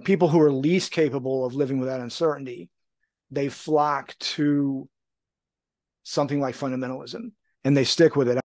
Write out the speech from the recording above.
people who are least capable of living with that uncertainty, they flock to something like fundamentalism and they stick with it.